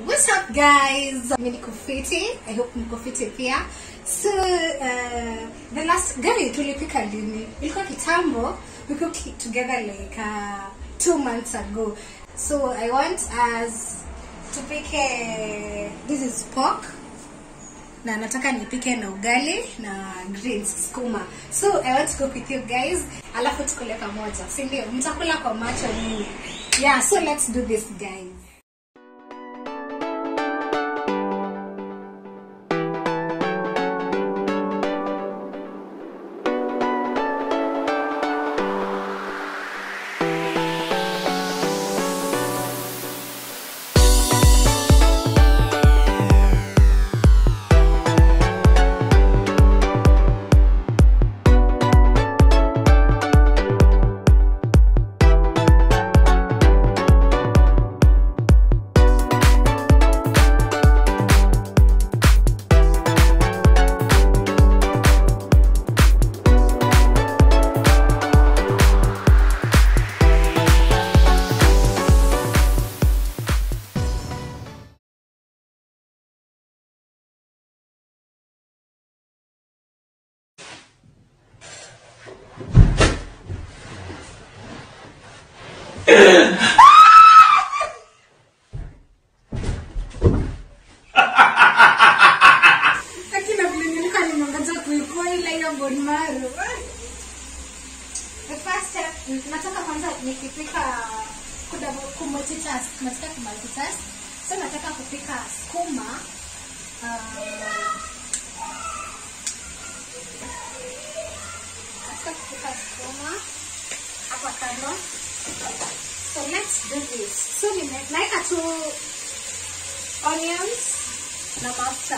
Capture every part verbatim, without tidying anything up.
What's up guys? Mimi niko fiti. I hope niko fiti pia. So uh, the last gari tulipika lini? Ilikuwa kitambo. We cooked together like uh, two months ago. So I want us to pick a, this is pork. Na nataka nipike na ugali na greens skuma. So I want to cook with you guys. Alafu tukule pamoja. Si ndio? Mtakula kwa macho nini? Yeah, so let's do this guys. The first step, nataka kwanza nikipika kuda kumultitask, nataka kumultitask. So nataka kupika skuma. Uh, nataka kupika skuma hapa kando. So let's do this. So nimeweka tu onions na mafuta.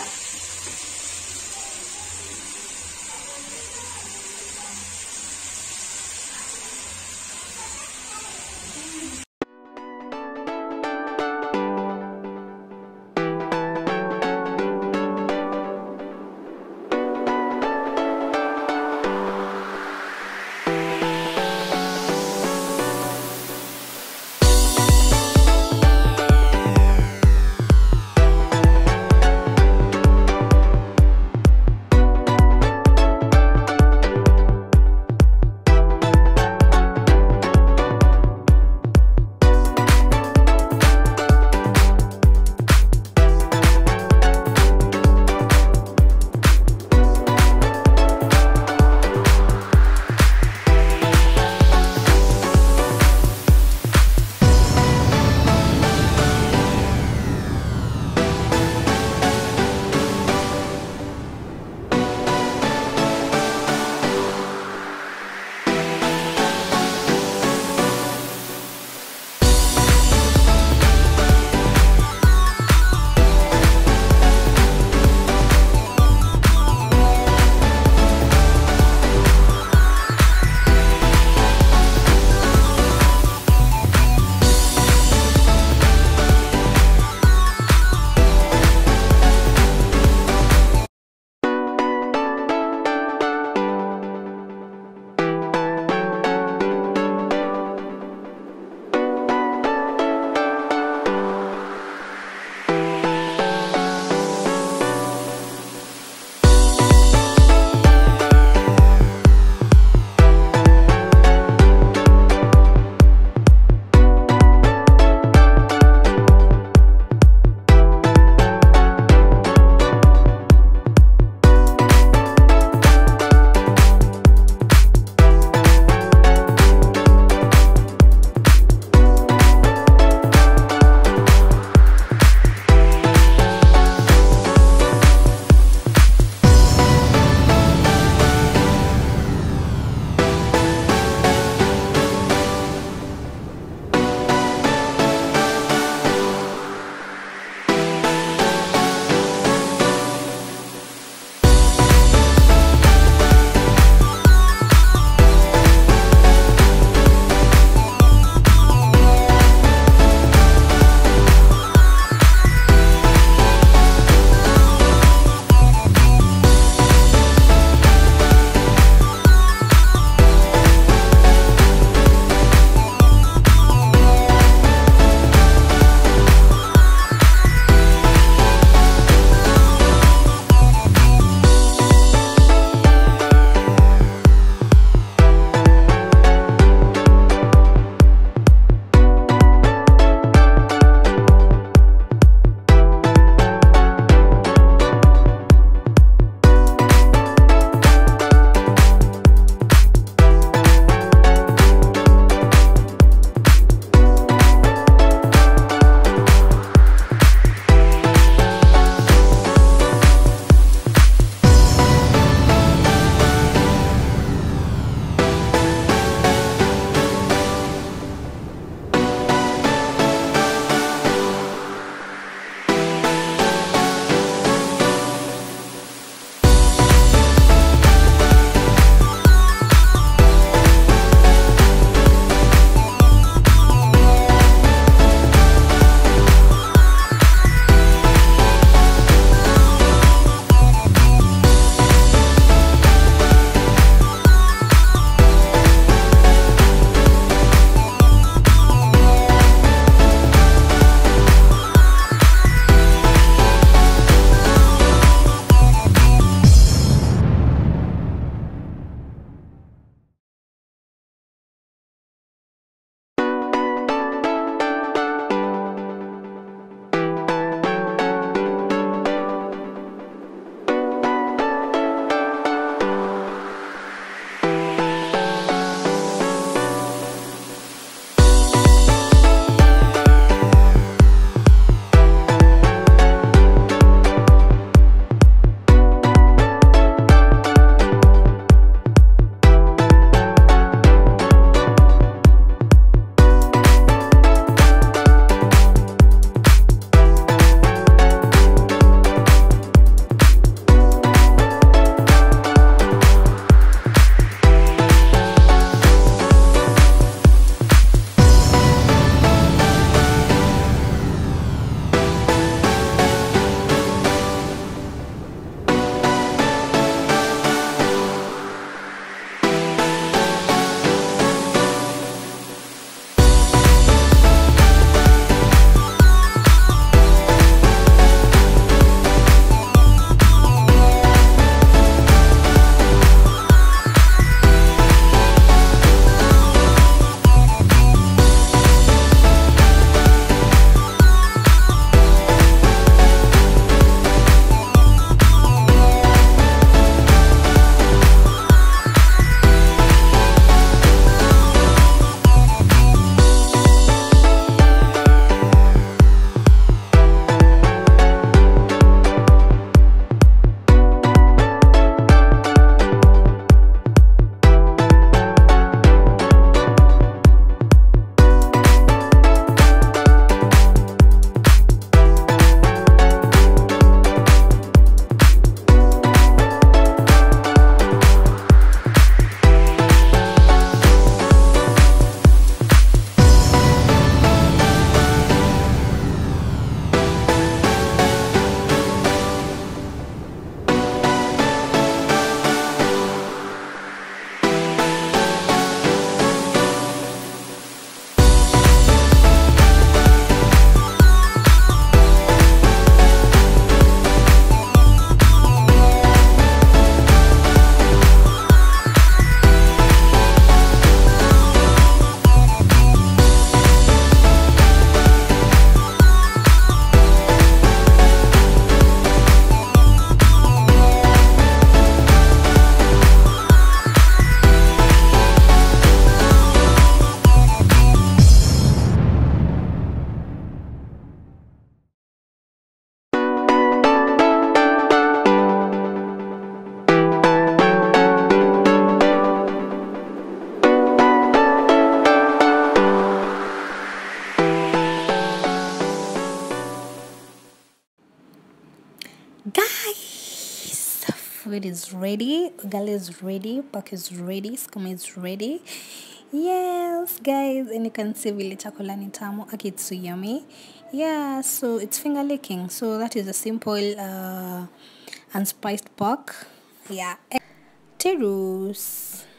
it is ready. Ugali is ready. Pork is ready. Skuma is ready. Yes, guys, and you can see vile chakula ni tamu. Okay, it's so yummy. Yeah, so it's finger licking. So that is a simple uh, unspiced pork. Yeah. Terus.